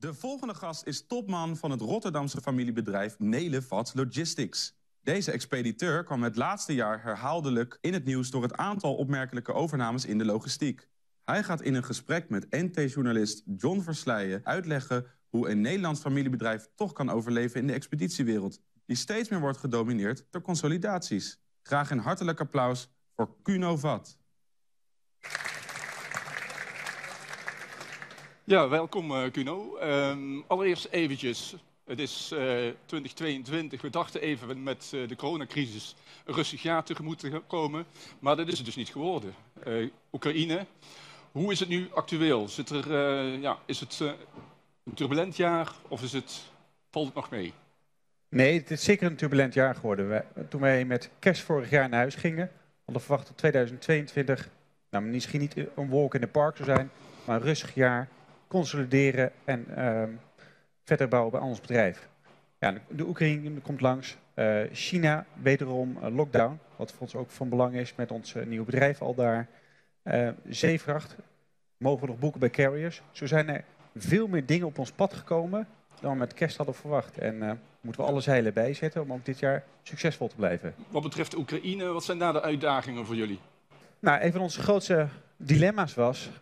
De volgende gast is topman van het Rotterdamse familiebedrijf Nelevat Logistics. Deze expediteur kwam het laatste jaar herhaaldelijk in het nieuws door het aantal opmerkelijke overnames in de logistiek. Hij gaat in een gesprek met NT-journalist John Versleijen uitleggen hoe een Nederlands familiebedrijf toch kan overleven in de expeditiewereld, die steeds meer wordt gedomineerd door consolidaties. Graag een hartelijk applaus voor Kuno Vat. Ja, welkom Kuno. Allereerst eventjes, het is 2022. We dachten even met de coronacrisis een rustig jaar tegemoet te komen, maar dat is het dus niet geworden. Oekraïne, hoe is het nu actueel? Is het een turbulent jaar of valt het nog mee? Nee, het is zeker een turbulent jaar geworden. Toen wij met kerst vorig jaar naar huis gingen, hadden we verwacht dat 2022, nou, misschien niet een walk in the park zou zijn, maar een rustig jaar, consolideren en verder bouwen bij ons bedrijf. Ja, de Oekraïne komt langs, China wederom lockdown, wat voor ons ook van belang is met ons nieuwe bedrijf al daar. Zeevracht, mogen we nog boeken bij carriers. Zo zijn er veel meer dingen op ons pad gekomen dan we met kerst hadden verwacht. En moeten we alle zeilen bijzetten om ook dit jaar succesvol te blijven. Wat betreft Oekraïne, wat zijn daar de uitdagingen voor jullie? Nou, een van onze grootste dilemma's was,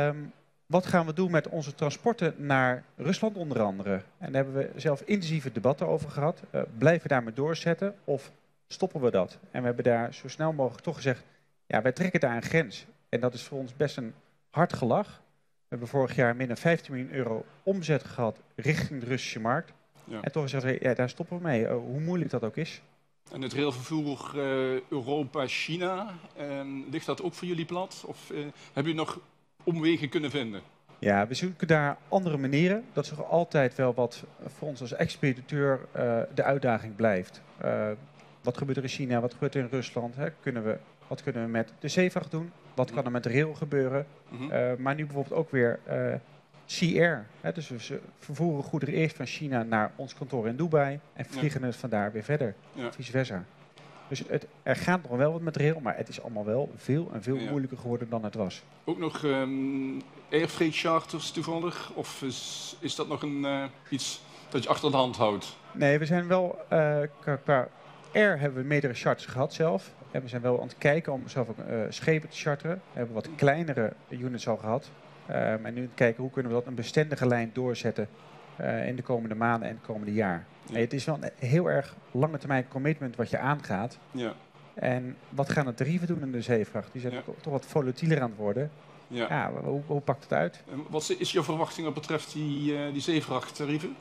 wat gaan we doen met onze transporten naar Rusland onder andere? En daar hebben we zelf intensieve debatten over gehad. Blijven we daarmee doorzetten of stoppen we dat? En we hebben daar zo snel mogelijk toch gezegd, ja, wij trekken daar een grens. En dat is voor ons best een hard gelach. We hebben vorig jaar meer dan 15 miljoen euro omzet gehad richting de Russische markt. Ja. En toch gezegd, ja, daar stoppen we mee, hoe moeilijk dat ook is. En het railvervoer Europa-China, ligt dat ook voor jullie plat? Of hebben jullie nog omwegen kunnen vinden? Ja, we zoeken daar andere manieren. Dat is toch altijd wel wat voor ons als expediteur de uitdaging blijft. Wat gebeurt er in China, wat gebeurt er in Rusland? Hè? Wat kunnen we met de zeevracht doen? Wat kan er met de rail gebeuren? Maar nu bijvoorbeeld ook weer Sea Air. Hè? Dus we vervoeren goederen eerst van China naar ons kantoor in Dubai en vliegen het vandaar weer verder, vice versa. Dus er gaat nog wel wat met rail, maar het is allemaal wel veel moeilijker geworden dan het was. Ook nog airfreight charters toevallig? Of is dat nog iets dat je achter de hand houdt? Nee, we zijn wel, qua air hebben we meerdere charters gehad zelf. En we zijn wel aan het kijken om zelf ook schepen te charteren. We hebben wat kleinere units al gehad. En nu aan het kijken hoe kunnen we dat een bestendige lijn doorzetten in de komende maanden en het komende jaar. Ja. Het is wel een heel erg lange termijn commitment wat je aangaat. Ja. En wat gaan de tarieven doen in de zeevracht? Die zijn toch wat volatieler aan het worden. Ja. Ja, hoe pakt het uit? Wat is jouw verwachting wat betreft die zeevrachttarieven?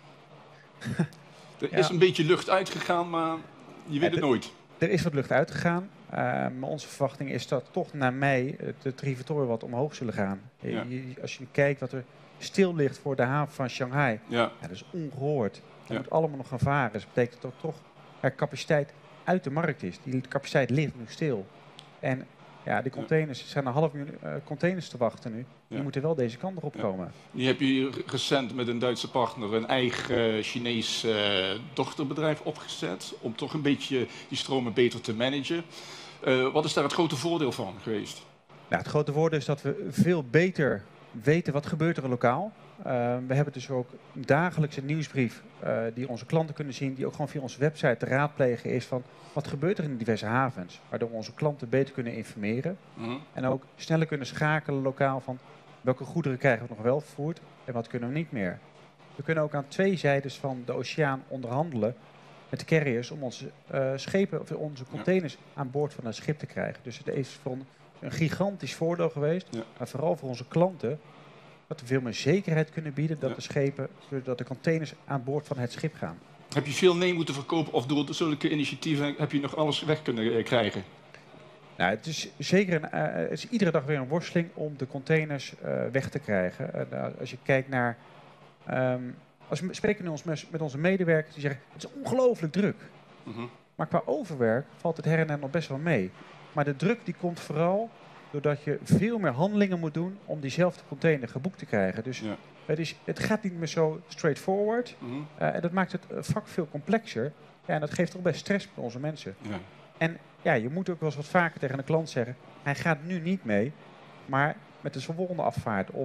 Er is een beetje lucht uitgegaan, maar je weet het nooit. Er is wat lucht uitgegaan, maar onze verwachting is dat toch na mei de tarieven wat omhoog zullen gaan. Ja. Als je kijkt wat er stil ligt voor de haven van Shanghai, dat is ongehoord. Dat moet allemaal nog gaan varen. Dus dat betekent dat toch er capaciteit uit de markt is. Die capaciteit ligt nu stil. En ja, de containers, er zijn een 500.000 containers te wachten nu. Die moeten wel deze kant erop komen. Nu heb je recent met een Duitse partner een eigen Chinees dochterbedrijf opgezet. Om toch een beetje die stromen beter te managen. Wat is daar het grote voordeel van geweest? Nou, het grote voordeel is dat we veel beter weten wat gebeurt er lokaal. We hebben dus ook dagelijks een nieuwsbrief die onze klanten kunnen zien. Die ook gewoon via onze website te raadplegen is van wat gebeurt er in diverse havens. Waardoor we onze klanten beter kunnen informeren. En ook sneller kunnen schakelen lokaal van welke goederen krijgen we nog wel vervoerd en wat kunnen we niet meer. We kunnen ook aan twee zijdes van de oceaan onderhandelen met de carriers om onze schepen of onze containers aan boord van een schip te krijgen. Dus het is voor een gigantisch voordeel geweest, maar vooral voor onze klanten, dat we veel meer zekerheid kunnen bieden dat de schepen, dat de containers aan boord van het schip gaan. Heb je veel nee moeten verkopen of door zulke initiatieven heb je nog alles weg kunnen krijgen? Nou, het is zeker het is iedere dag weer een worsteling om de containers weg te krijgen. Als je kijkt naar, als we spreken nu met onze medewerkers, die zeggen het is ongelooflijk druk. Maar qua overwerk valt het her en der nog best wel mee. Maar de druk die komt vooral doordat je veel meer handelingen moet doen om diezelfde container geboekt te krijgen. Dus het gaat niet meer zo straightforward. En dat maakt het vak veel complexer. Ja, en dat geeft toch best stress bij onze mensen. Ja. En ja, je moet ook wel eens wat vaker tegen de klant zeggen, hij gaat nu niet mee, maar met de volgende afvaart. Of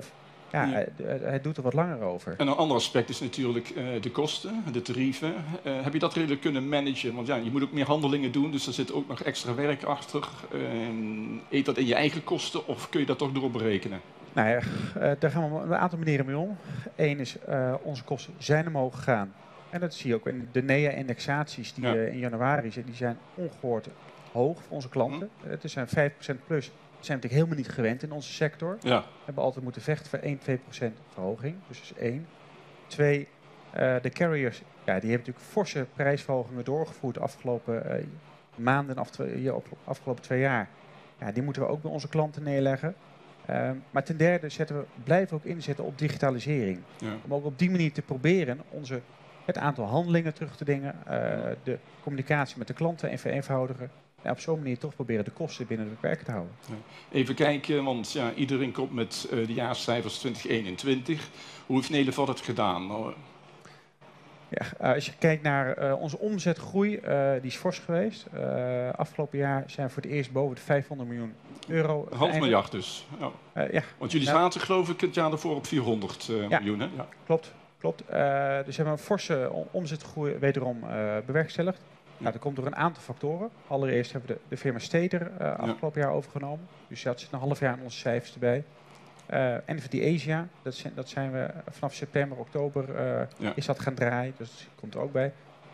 Ja, hij doet er wat langer over. En een ander aspect is natuurlijk de kosten, de tarieven. Heb je dat redelijk kunnen managen? Want ja, je moet ook meer handelingen doen, dus er zit ook nog extra werk achter. Eet dat in je eigen kosten of kun je dat toch doorberekenen? Nou ja, daar gaan we op een aantal manieren mee om. Eén is, onze kosten zijn omhoog gegaan. En dat zie je ook in de NEA-indexaties die in januari zijn. Die zijn ongehoord hoog voor onze klanten. Het zijn 5% plus. Dat zijn we natuurlijk helemaal niet gewend in onze sector. Ja. We hebben altijd moeten vechten voor 1-2% verhoging. Dus dat is 1. 2, de carriers, die hebben natuurlijk forse prijsverhogingen doorgevoerd de afgelopen maanden, afgelopen 2 jaar. Ja, die moeten we ook bij onze klanten neerleggen. Maar ten derde blijven we ook inzetten op digitalisering. Ja. Om ook op die manier te proberen het aantal handelingen terug te dingen, de communicatie met de klanten en vereenvoudigen. En op zo'n manier toch proberen de kosten binnen de beperken te houden. Even kijken, want ja, iedereen komt met de jaarscijfers 2021. Hoe heeft Nederland het gedaan? Ja, als je kijkt naar onze omzetgroei, die is fors geweest. Afgelopen jaar zijn we voor het eerst boven de 500 miljoen euro. Een half miljard dus. Ja. Ja. Want jullie zaten geloof ik het jaar daarvoor op 400 miljoen. Hè? Ja. Klopt. Dus we hebben een forse omzetgroei wederom bewerkstelligd. Nou, dat komt door een aantal factoren. Allereerst hebben we de firma Steder afgelopen jaar overgenomen. Dus dat zit een half jaar aan onze cijfers erbij. NVD Asia, dat zijn we vanaf september, oktober is dat gaan draaien. Dus dat komt er ook bij.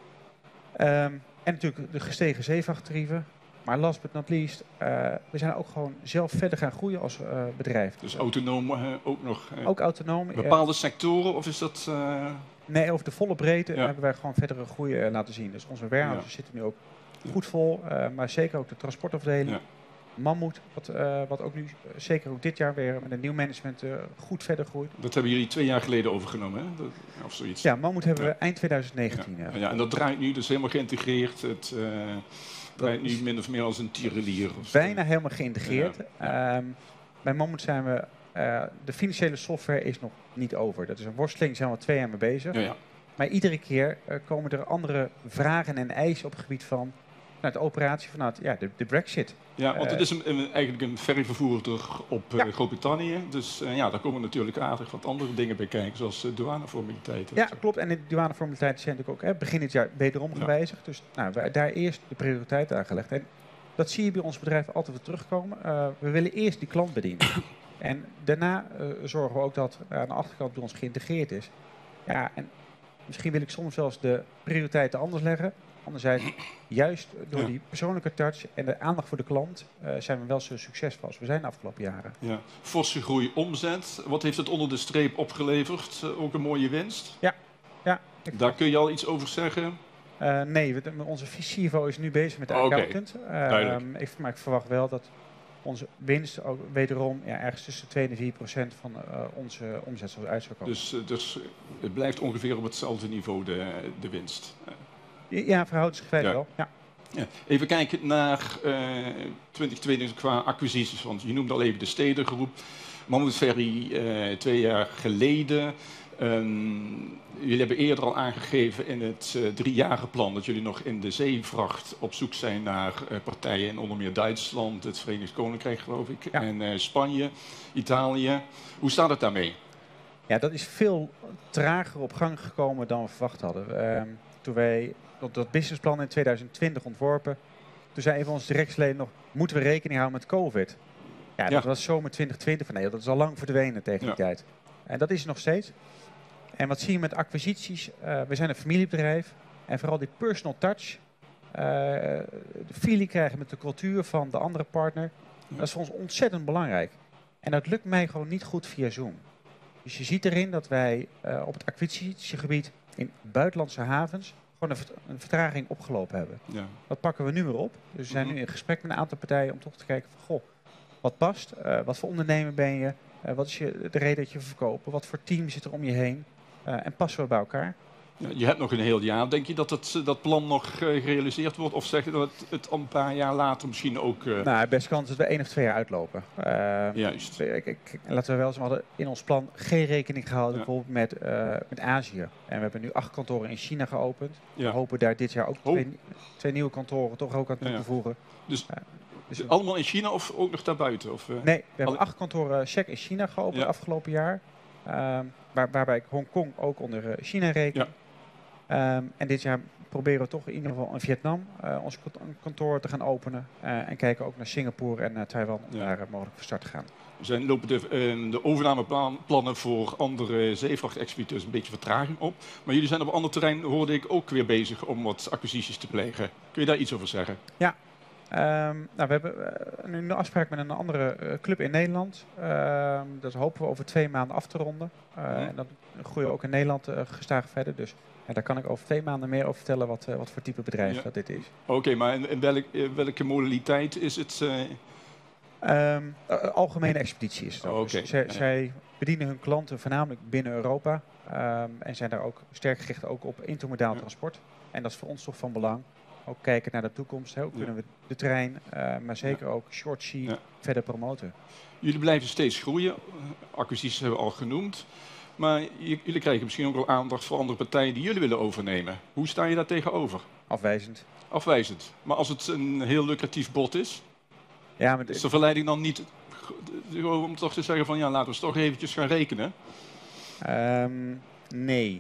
En natuurlijk de gestegen zeevrachttarieven. Maar last but not least, we zijn ook gewoon zelf verder gaan groeien als bedrijf. Dus autonoom ook nog? Ook autonoom. Bepaalde sectoren of is dat... Nee, over de volle breedte hebben wij gewoon verdere groei laten zien. Dus onze warehouses zitten nu ook goed vol, maar zeker ook de transportafdeling. Ja. Mammoet, wat ook nu zeker ook dit jaar weer met een nieuw management goed verder groeit. Dat hebben jullie 2 jaar geleden overgenomen, hè? Of zoiets. Ja, Mammoet hebben we eind 2019. Ja, en dat draait nu dus helemaal geïntegreerd. Het draait nu min of meer als een tierenlier. Bijna helemaal geïntegreerd. Bij Mammoet zijn we... de financiële software is nog niet over. Dat is een worsteling, zijn we al 2 jaar mee bezig. Ja. Maar iedere keer komen er andere vragen en eisen op het gebied van de operatie vanuit de Brexit. Ja, want het is eigenlijk een ferryvervoerder op Groot-Brittannië. Dus daar komen natuurlijk aardig wat andere dingen bij kijken, zoals douaneformaliteiten. Ja, klopt. En de douaneformaliteiten zijn natuurlijk ook begin dit jaar wederom gewijzigd. Dus we daar eerst de prioriteit aan gelegd. En dat zie je bij ons bedrijf altijd weer terugkomen. We willen eerst die klant bedienen. En daarna zorgen we ook dat aan de achterkant bij ons geïntegreerd is. Ja, en misschien wil ik soms zelfs de prioriteiten anders leggen. Anderzijds, juist door die persoonlijke touch en de aandacht voor de klant zijn we wel zo succesvol als we zijn de afgelopen jaren. Ja. Forse groei omzet. Wat heeft het onder de streep opgeleverd? Ook een mooie winst? Ja. Daar kun je al iets over zeggen? Nee, onze CFO is nu bezig met de accountant. Maar ik verwacht wel dat onze winst ook wederom ergens tussen 2 en 4% van onze omzet zal uit zou komen. Dus het blijft ongeveer op hetzelfde niveau, de winst? Ja, verhoudingsgewijs wel. Ja. Ja. Even kijken naar 2022 qua acquisities. Want je noemde al even de Stedengroep. Mammoet Ferry 2 jaar geleden. Jullie hebben eerder al aangegeven in het 3-jarenplan dat jullie nog in de zeevracht op zoek zijn naar partijen in onder meer Duitsland, het Verenigd Koninkrijk geloof ik, en Spanje, Italië. Hoe staat het daarmee? Ja, dat is veel trager op gang gekomen dan we verwacht hadden. Toen wij dat businessplan in 2020 ontworpen, toen zei een van onze directieleden nog, moeten we rekening houden met COVID? Ja, dat was zomer 2020, van nee, dat is al lang verdwenen tegen die tijd. En dat is er nog steeds. En wat zie je met acquisities? We zijn een familiebedrijf en vooral die personal touch, de feeling krijgen met de cultuur van de andere partner, dat is voor ons ontzettend belangrijk. En dat lukt mij gewoon niet goed via Zoom. Dus je ziet erin dat wij op het acquisitiegebied in buitenlandse havens gewoon een vertraging opgelopen hebben. Ja. Dat pakken we nu weer op. Dus we zijn nu in gesprek met een aantal partijen om toch te kijken van, goh, wat past? Wat voor ondernemer ben je? Wat is de reden dat je verkopen? Wat voor team zit er om je heen? En passen we bij elkaar? Ja, je hebt nog een heel jaar. Denk je dat dat plan nog gerealiseerd wordt? Of zeg je dat het een paar jaar later misschien ook... Nou, best kans dat we 1 of 2 jaar uitlopen. Juist. Laten we wel eens, we hadden in ons plan geen rekening gehouden bijvoorbeeld met Azië. En we hebben nu 8 kantoren in China geopend. We hopen daar dit jaar ook 2 nieuwe kantoren toch ook aan toe te voegen. Dus allemaal in China of ook nog daarbuiten? Of, nee, we hebben 8 kantoren check in China geopend afgelopen jaar. Waarbij ik Hongkong ook onder China reken. Ja. En dit jaar proberen we toch in ieder geval in Vietnam ons kantoor te gaan openen. En kijken ook naar Singapore en Taiwan om daar mogelijk voor start te gaan. Lopen de overnameplannen voor andere zeevrachtexpediteurs een beetje vertraging op. Maar jullie zijn op een ander terrein, hoorde ik, ook weer bezig om wat acquisities te plegen. Kun je daar iets over zeggen? Ja. We hebben nu een afspraak met een andere club in Nederland. Dat hopen we over 2 maanden af te ronden. En dan groeien we ook in Nederland gestaag verder. Dus daar kan ik over 2 maanden meer over vertellen wat voor type bedrijf dat dit is. Oké, maar in welke modaliteit is het? Algemene expeditie is het ook. Dus zij bedienen hun klanten voornamelijk binnen Europa. En zijn daar ook sterk gericht ook op intermodaal transport. En dat is voor ons toch van belang. Ook kijken naar de toekomst. Hoe kunnen we de trein, maar zeker ook short sea verder promoten. Jullie blijven steeds groeien. Acquisities hebben we al genoemd. Maar jullie krijgen misschien ook wel aandacht voor andere partijen die jullie willen overnemen. Hoe sta je daar tegenover? Afwijzend. Afwijzend. Maar als het een heel lucratief bod is, is de verleiding dan niet om toch te zeggen van laten we eens toch eventjes gaan rekenen? Nee.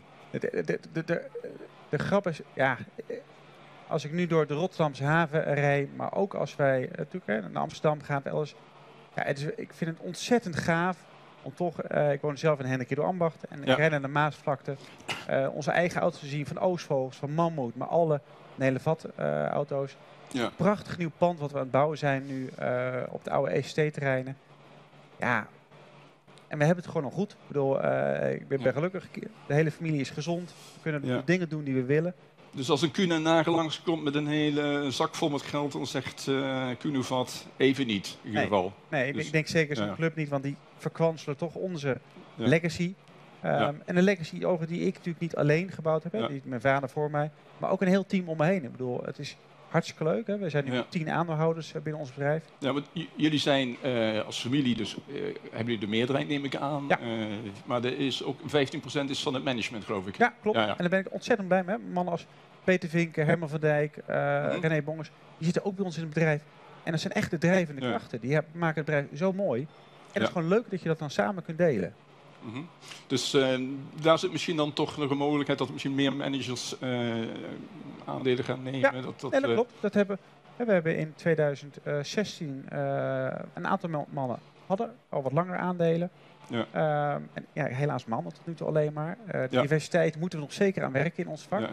De grap is, als ik nu door de Rotterdamse haven rijd, maar ook als wij natuurlijk naar Amsterdam gaan, elders. Ik vind het ontzettend gaaf om toch, ik woon zelf in Hendrik Ido Ambacht en ik rijd naar de Maasvlakte. Onze eigen auto's te zien van Oostvogels, van Mammoet, maar alle Nederland-auto's. Prachtig nieuw pand wat we aan het bouwen zijn nu op de oude ECT-terreinen. Ja, en we hebben het gewoon nog goed. Ik bedoel, ik ben gelukkig. De hele familie is gezond. We kunnen de dingen doen die we willen. Dus als een Kuhne Nagel langskomt met een hele zak vol met geld, dan zegt Kuhnevat even niet, in ieder geval. Nee, dus, ik denk zeker zo'n club niet, want die verkwanselen toch onze legacy. En de legacy over die ik natuurlijk niet alleen gebouwd heb, die mijn vader voor mij, maar ook een heel team om me heen. Ik bedoel, het is hartstikke leuk. Hè? We zijn nu 10 aandeelhouders binnen ons bedrijf. Ja, maar jullie zijn als familie, dus hebben jullie de meerderheid, neem ik aan. Ja. Maar er is ook 15% is van het management, geloof ik. Ja, klopt. En daar ben ik ontzettend blij mee. Mannen als Peter Vinken, Herman van Dijk, René Bongers, die zitten ook bij ons in het bedrijf. En dat zijn echt de drijvende krachten. Die maken het bedrijf zo mooi. En het is gewoon leuk dat je dat dan samen kunt delen. Dus daar zit misschien dan toch nog een mogelijkheid dat misschien meer managers aandelen gaan nemen. Ja, dat klopt. We hebben in 2016 een aantal mannen hadden al wat langer aandelen. Helaas mannen tot nu toe alleen maar. Diversiteit moeten we nog zeker aan werken in ons vak.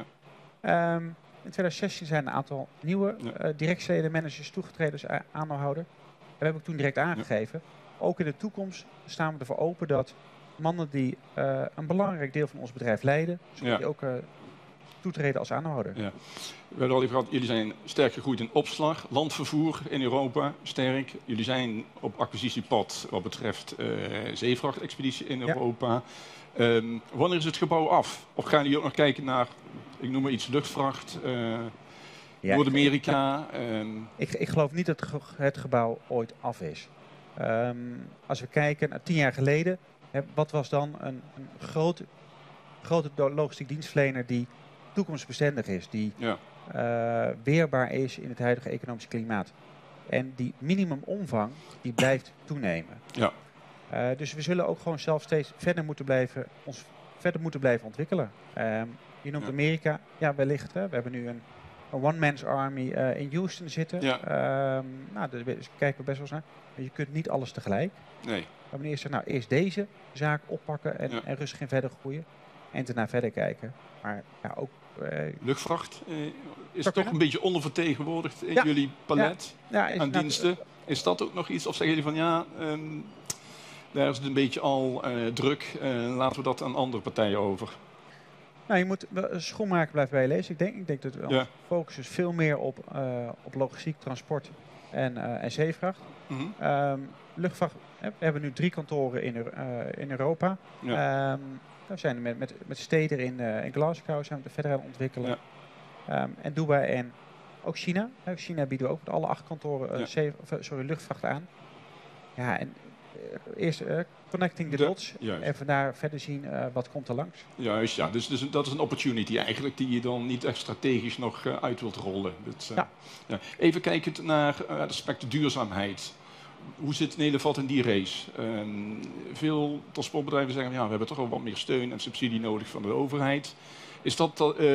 In 2016 zijn een aantal nieuwe directieleden, managers toegetreden als aandeelhouder. En we hebben ook toen direct aangegeven. Ook in de toekomst staan we ervoor open dat mannen die een belangrijk deel van ons bedrijf leiden, zullen die ook toetreden als aandeelhouder. Ja. We hebben al even gehad, jullie zijn sterk gegroeid in opslag, landvervoer in Europa, sterk. Jullie zijn op acquisitiepad wat betreft zeevrachtexpeditie in Europa. Wanneer is het gebouw af? Of gaan jullie ook nog kijken naar, ik noem maar iets, luchtvracht, Noord-Amerika? Ik geloof niet dat het gebouw ooit af is. Als we kijken naar 10 jaar geleden, wat was dan een grote logistiek dienstverlener die toekomstbestendig is, die weerbaar is in het huidige economische klimaat. En die minimumomvang, die blijft toenemen. Ja. Dus we zullen ook gewoon zelf steeds ons verder moeten blijven ontwikkelen. Je noemt Amerika, wellicht. Hè. We hebben nu een one-man's army in Houston zitten. Ja. Daar kijken we best wel eens naar. Maar je kunt niet alles tegelijk. Nee. We hebben eerst deze zaak oppakken en rustig in verder groeien. En daarna verder kijken. Maar ook... luchtvracht is toch een beetje ondervertegenwoordigd in jullie palet aan diensten. Is dat ook nog iets? Of zeggen jullie van daar is het een beetje al druk. Laten we dat aan andere partijen over. Nou, je moet schoenmaker blijven bijlezen. Ik denk dat we focussen veel meer op logistiek, transport en zeevracht. Luchtvracht, we hebben nu 3 kantoren in Europa. Ja. We zijn met steden in Glasgow zijn we verder aan het ontwikkelen. Ja. En Dubai en ook China. China bieden we ook met alle 8 kantoren luchtvracht aan. Ja, en eerst connecting the dots. En vandaar verder zien wat komt er langs. Juist, ja. Dus dat is een opportunity eigenlijk die je dan niet echt strategisch nog uit wilt rollen. Even kijkend naar het aspect duurzaamheid. hoe zit Nederland in die race? Veel transportbedrijven zeggen, ja, we hebben toch wel wat meer steun en subsidie nodig van de overheid. Is dat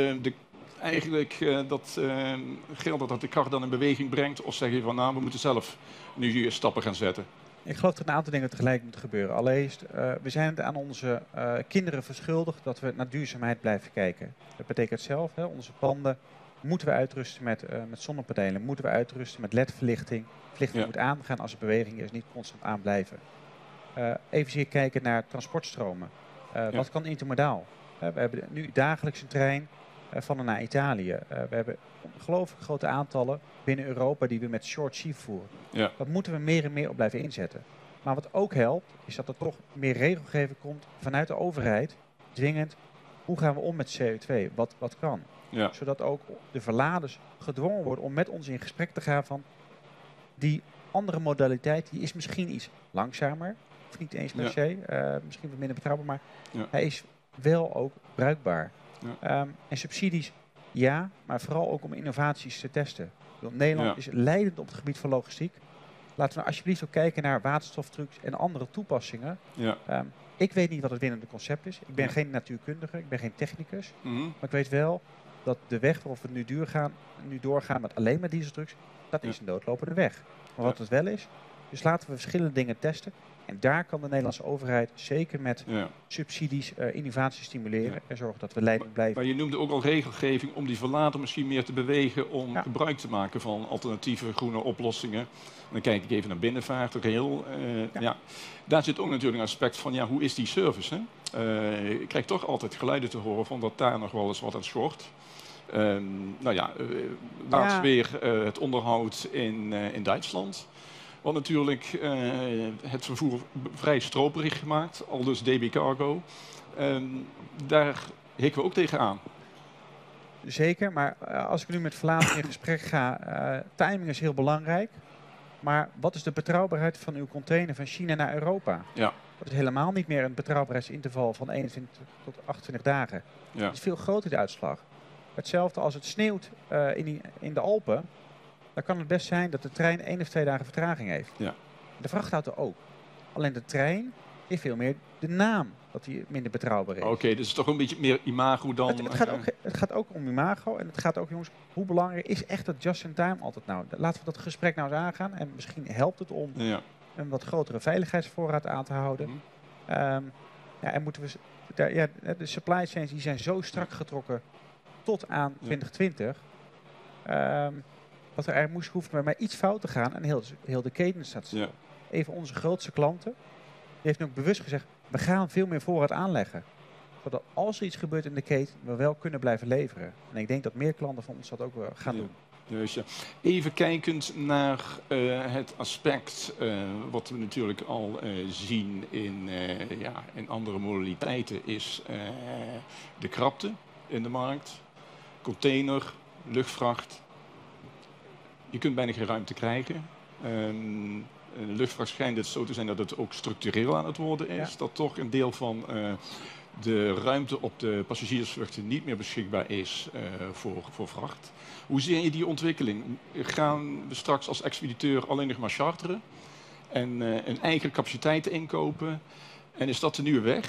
dat geld dat de kar dan in beweging brengt? Of zeg je van, nou, we moeten zelf nu stappen gaan zetten? Ik geloof dat een aantal dingen tegelijk moeten gebeuren. Allereerst, we zijn het aan onze kinderen verschuldigd dat we naar duurzaamheid blijven kijken. Dat betekent zelf, onze panden moeten we uitrusten met zonnepanelen, moeten we uitrusten met LED-verlichting. Verlichting moet aangaan als er beweging is, niet constant aanblijven. Evenzeer kijken naar transportstromen. Wat kan intermodaal? We hebben nu dagelijks een trein van en naar Italië. We hebben ongelooflijk grote aantallen binnen Europa die we met short sea voeren. Ja. Dat moeten we meer en meer op blijven inzetten. Maar wat ook helpt, is dat er toch meer regelgeving komt vanuit de overheid, dwingend. Hoe gaan we om met CO2? Wat kan? Ja. Zodat ook de verladers gedwongen worden om met ons in gesprek te gaan van die andere modaliteit, die is misschien iets langzamer, of niet eens per se, misschien wat minder betrouwbaar, maar hij is wel ook bruikbaar. Ja. En subsidies, ja, maar vooral ook om innovaties te testen. Nederland is leidend op het gebied van logistiek. Laten we alsjeblieft ook kijken naar waterstoftrucks en andere toepassingen. Ja. Ik weet niet wat het winnende concept is. Ik ben geen natuurkundige, ik ben geen technicus. Maar ik weet wel dat de weg waarop we nu doorgaan met alleen maar dieseltrucks, dat is een doodlopende weg. Maar wat het wel is, dus laten we verschillende dingen testen. En daar kan de Nederlandse overheid zeker met subsidies innovatie stimuleren en zorgen dat we leidend blijven. Maar je noemde ook al regelgeving om die verlader misschien meer te bewegen om gebruik te maken van alternatieve groene oplossingen. En dan kijk ik even naar binnenvaart, rail. Daar zit ook natuurlijk een aspect van, hoe is die service? Hè? Ik krijg toch altijd geluiden te horen van dat daar nog wel eens wat aan schort. Laatst weer het onderhoud in Duitsland. Wat natuurlijk het vervoer vrij stroperig gemaakt, al dus DB Cargo. Daar hikken we ook tegenaan. Zeker, maar als ik nu met verladers in gesprek ga, timing is heel belangrijk. Maar wat is de betrouwbaarheid van uw container van China naar Europa? Ja. Dat is helemaal niet meer een betrouwbaarheidsinterval van 21 tot 28 dagen. Ja. Dat is veel groter de uitslag. Hetzelfde als het sneeuwt in de Alpen. Dan kan het best zijn dat de trein 1 of 2 dagen vertraging heeft. Ja. De vrachtauto ook. Alleen de trein heeft veel meer de naam dat hij minder betrouwbaar is. Oké, dus toch een beetje meer imago dan... Het gaat ook om imago en het gaat ook, jongens, hoe belangrijk is echt dat just-in-time altijd nou? Laten we dat gesprek nou eens aangaan en misschien helpt het om een wat grotere veiligheidsvoorraad aan te houden. En moeten we... de supply chains die zijn zo strak getrokken tot aan 2020... wat er eigenlijk hoeft maar iets fout te gaan en heel de keten staat stil. Even onze grootste klanten, die heeft nu ook bewust gezegd, we gaan veel meer voorraad aanleggen. Zodat als er iets gebeurt in de keten, we wel kunnen blijven leveren. En ik denk dat meer klanten van ons dat ook gaan doen. Dus even kijkend naar het aspect wat we natuurlijk al zien in andere modaliteiten is de krapte in de markt. Container, luchtvracht. Je kunt bijna geen ruimte krijgen. De luchtvracht schijnt het zo te zijn dat het ook structureel aan het worden is. Ja. Dat toch een deel van de ruimte op de passagiersvluchten niet meer beschikbaar is voor vracht. Hoe zie je die ontwikkeling? Gaan we straks als expediteur alleen nog maar charteren en een eigen capaciteit inkopen? En is dat de nieuwe weg?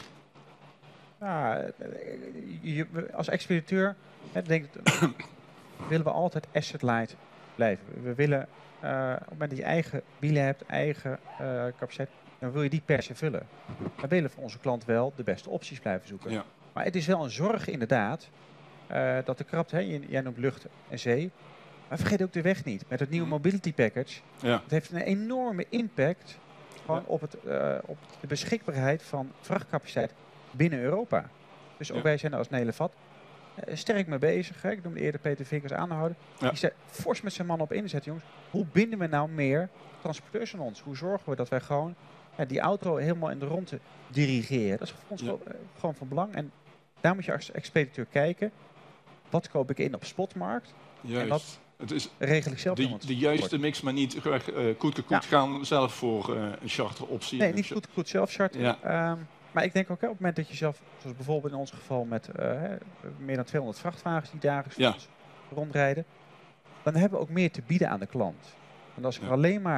Als expediteur willen we altijd asset-light blijven. We willen, op het moment dat je eigen wielen hebt, eigen capaciteit, dan wil je die per se vullen. We willen voor onze klant wel de beste opties blijven zoeken. Ja. Maar het is wel een zorg inderdaad, dat de krapte, jij noemt lucht en zee, maar vergeet ook de weg niet. Met het nieuwe mobility package, het heeft een enorme impact op de beschikbaarheid van vrachtcapaciteit binnen Europa. Dus ook wij zijn er als Nederland sterk mee bezig. Ik noemde eerder Peter Vinkers aanhouden. Die zei fors met zijn man op inzet, jongens. Hoe binden we nou meer transporteurs aan ons? Hoe zorgen we dat wij gewoon die auto helemaal in de rondte dirigeren? Dat is voor ons gewoon van belang. En daar moet je als expediteur kijken. Wat koop ik in op spotmarkt? Juist. En wat het is regel ik zelf? De juiste mix, maar niet koet gaan zelf voor een charteroptie. Nee, niet goed zelf charteren. Ja. Maar ik denk ook op het moment dat je zelf, zoals bijvoorbeeld in ons geval met meer dan 200 vrachtwagens die dagelijks rondrijden, dan hebben we ook meer te bieden aan de klant. En als ik er alleen maar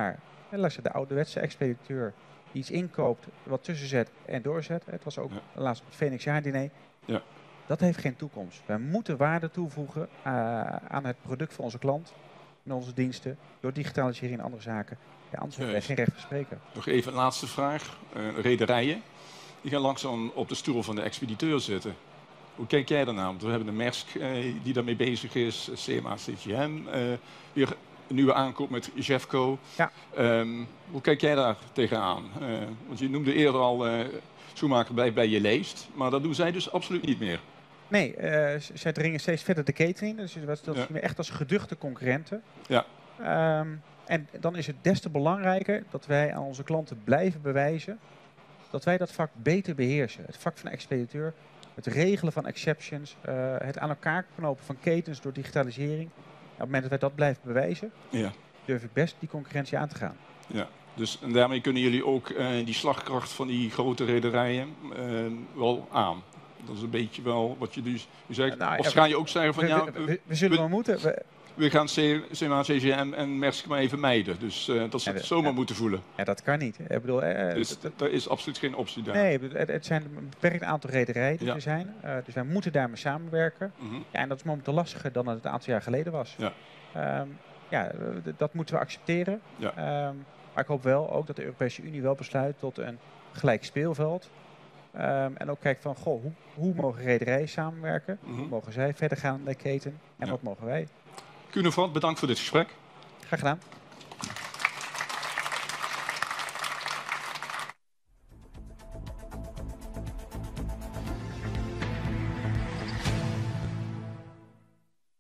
En luister, de ouderwetse expediteur die iets inkoopt, wat tussenzet en doorzet. Het was ook laatst op het Phoenix Jaardiner. Ja. Dat heeft geen toekomst. Wij moeten waarde toevoegen aan het product van onze klant en onze diensten door digitalisering en andere zaken. Ja, anders hebben wij geen recht van spreken. Nog even een laatste vraag. Rederijen, die gaan langzaam op de stoel van de expediteur zitten. Hoe kijk jij daarnaar? Want we hebben de Maersk die daarmee bezig is, CMA CGM, weer een nieuwe aankoop met Jeffco. Ja. Hoe kijk jij daar tegenaan? Want je noemde eerder al Schoenmaker blijft bij je leest, maar dat doen zij dus absoluut niet meer. Nee, zij dringen steeds verder de keten in. Dus dat zien we echt als geduchte concurrenten. Ja. En dan is het des te belangrijker dat wij aan onze klanten blijven bewijzen dat wij dat vak beter beheersen. Het vak van de expediteur, het regelen van exceptions, het aan elkaar knopen van ketens door digitalisering. Op het moment dat wij dat blijven bewijzen, durf ik best die concurrentie aan te gaan. Ja. Dus en daarmee kunnen jullie ook die slagkracht van die grote rederijen wel aan. Dat is een beetje wel wat je dus zegt. Of ga je ook zeggen van we zullen wel moeten. We gaan CMA, CGM en Maersk maar even mijden. Dus dat ze het zomaar moeten voelen. Ja, dat kan niet. Ik bedoel, dus er is absoluut geen optie daar. Nee, het zijn een beperkt aantal rederijen die er zijn. Dus wij moeten daarmee samenwerken. Ja, en dat is momenteel lastiger dan het een aantal jaar geleden was. Ja. Dat moeten we accepteren. Ja. Maar ik hoop wel ook dat de Europese Unie wel besluit tot een gelijk speelveld. En ook kijkt van, hoe mogen rederijen samenwerken? Hoe mogen zij verder gaan in de keten? En wat mogen wij? Kuno, bedankt voor dit gesprek. Graag gedaan.